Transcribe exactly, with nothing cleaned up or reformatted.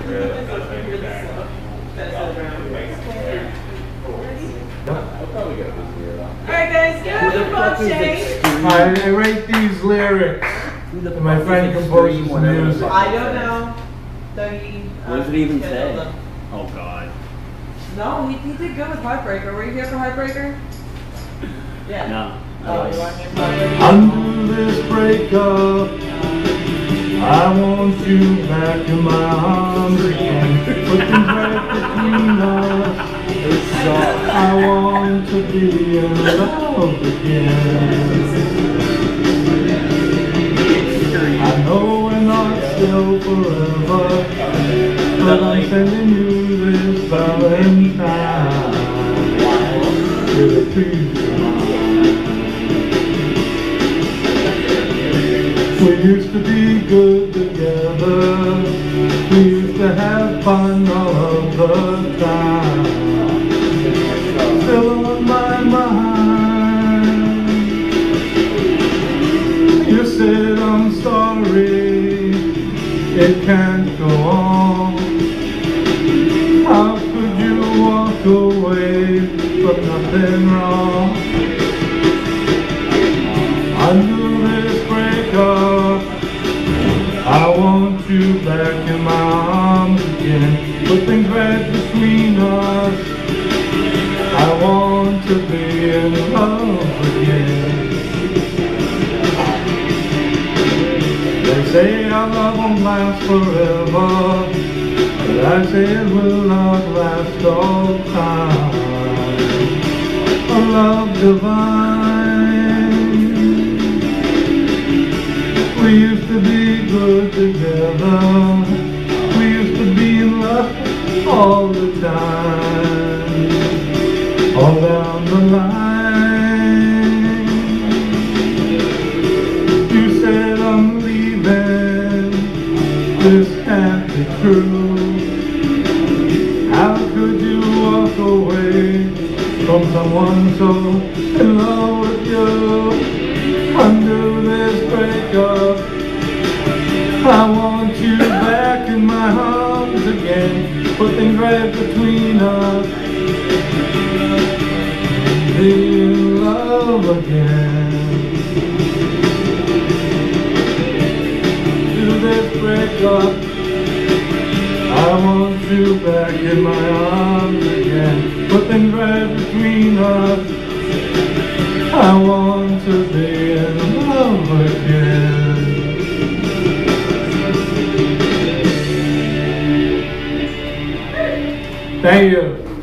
Alright guys, give it a pop shake. I rate these lyrics. And my friend composes the music. I don't know. thirty. What does it even say? Oh God. No, he, he did good with Heartbreaker. Were you here for Heartbreaker? Yeah. No. Oh, you weren't here for Heartbreaker? Under this breakup, I want you back in my arms again. Put them right between us. I want to be in love again. I know we're not still forever, but I'm sending you this Valentine with a piece of mind. We used to be good together. We used to have fun all of the time. Still on my mind. You said I'm sorry, it can't go on. How could you walk away from nothing wrong? Under this breakup, I want you back in my arms again. Put things right between us. I want to be in love again. They say our love won't last forever, but I say it will not last all time. A love divine. We used to be good together. We used to be in love all the time. All down the line. You said I'm leaving. This can't be true. How could you walk away from someone so in love with you? Under this breakup, I want you back in my arms again. Put things right between us. Be in love again. To this breakup, I want you back in my arms again. Put things right between us. I want to be in love again. Thank you.